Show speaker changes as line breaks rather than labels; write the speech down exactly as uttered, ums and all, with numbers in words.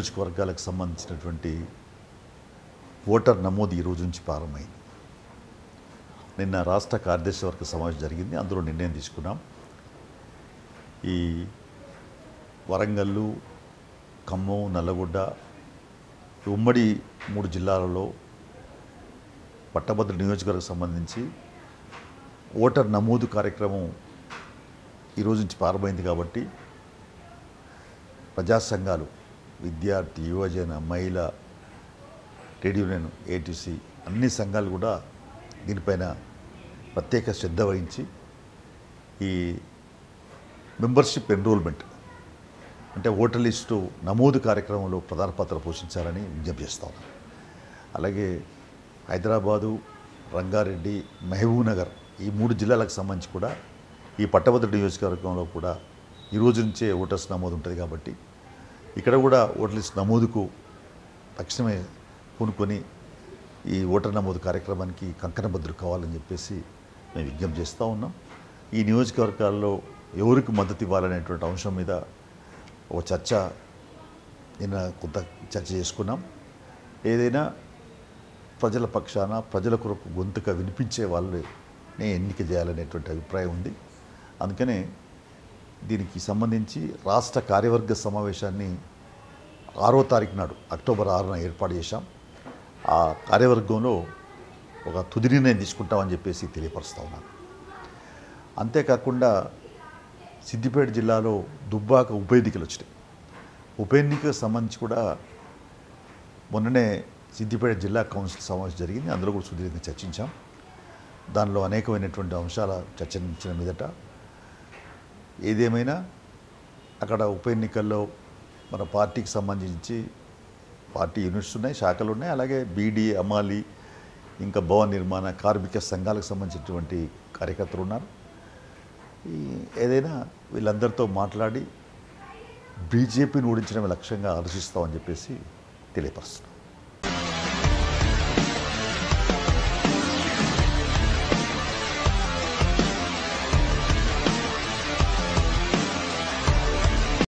నియోజకవర్గాలకు సంబంధించినటువంటి ఓటర్ నమోదు ఈ రోజు నుంచి ప్రారంభమైంది. నిన్న రాష్ట్ర కార్యదర్శి వర్గ సమావేశం జరిగింది. అందులో నిర్ణయం తీసుకున్నాం. ఈ వరంగల్లు, ఖమ్మం, నల్లగొండ ఉమ్మడి మూడు జిల్లాలలో పట్టభద్రుల నియోజకవర్గం సంబంధించి ఓటర్ నమోదు కార్యక్రమం ఈరోజు నుంచి ప్రారంభమైంది. కాబట్టి ప్రజా సంఘాలు, విద్యార్థి, యువజన, మహిళ, ట్రేడ్ యూనియన్, ఏటీసీ అన్ని సంఘాలు కూడా దీనిపైన ప్రత్యేక శ్రద్ధ వహించి ఈ మెంబర్షిప్ ఎన్రోల్మెంట్ అంటే ఓటర్ లిస్టు నమోదు కార్యక్రమంలో ప్రధాన పాత్ర పోషించాలని విజ్ఞప్తి చేస్తాం. అలాగే హైదరాబాదు, రంగారెడ్డి, మహబూబ్ నగర్ ఈ మూడు జిల్లాలకు సంబంధించి కూడా ఈ పట్టభద్రుల నియోజకవర్గంలో కూడా ఈ రోజు నుంచే ఓటర్స్ నమోదు ఉంటుంది. కాబట్టి ఇక్కడ కూడా ఓటర్ లిస్ట్ నమోదుకు తక్షణమే పూనుకొని ఈ ఓటర్ నమోదు కార్యక్రమానికి కంకణబద్దులు కావాలని చెప్పేసి మేము విజ్ఞప్తి చేస్తూ ఉన్నాం. ఈ నియోజకవర్గాల్లో ఎవరికి మద్దతు ఇవ్వాలనేటువంటి అంశం మీద ఒక చర్చ నిన్న కొంత చర్చ చేసుకున్నాం. ఏదైనా ప్రజల పక్షాన ప్రజల కొరకు గొంతుక వినిపించే వాళ్ళని ఎన్నిక చేయాలనేటువంటి అభిప్రాయం ఉంది. అందుకనే దీనికి సంబంధించి రాష్ట్ర కార్యవర్గ సమావేశాన్ని ఆరో తారీఖు నాడు అక్టోబర్ ఆరున ఏర్పాటు చేశాం. ఆ కార్యవర్గంలో ఒక తుది నిర్ణయం తీసుకుంటామని చెప్పేసి తెలియపరుస్తూ ఉన్నాను. అంతేకాకుండా సిద్దిపేట జిల్లాలో దుబ్బాక ఉప ఎన్నికలు వచ్చినాయి. ఉప ఎన్నికకు సంబంధించి కూడా మొన్ననే సిద్దిపేట జిల్లా కౌన్సిల్ సమావేశం జరిగింది. అందులో కూడా సుదీర్ఘంగా చర్చించాం. దానిలో అనేకమైనటువంటి అంశాల చర్చించిన మీదట ఏదేమైనా అక్కడ ఉప ఎన్నికల్లో మన పార్టీకి సంబంధించి పార్టీ యూనిట్స్ ఉన్నాయి, శాఖలు ఉన్నాయి. అలాగే బీడీ, అమాలి, ఇంకా భవన నిర్మాణ, కార్మిక సంఘాలకు సంబంధించినటువంటి కార్యకర్తలు ఉన్నారు. ఈ ఏదైనా వీళ్ళందరితో మాట్లాడి బీజేపీని ఓడించడమే లక్ష్యంగా ఆలోచిస్తామని చెప్పేసి తెలియపరుస్తున్నాం.